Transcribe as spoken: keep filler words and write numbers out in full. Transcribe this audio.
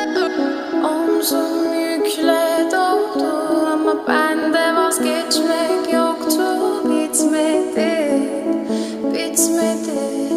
Omzum yükle doldu ama bende vazgeçmek yoktu. Bitmedi, bitmedi.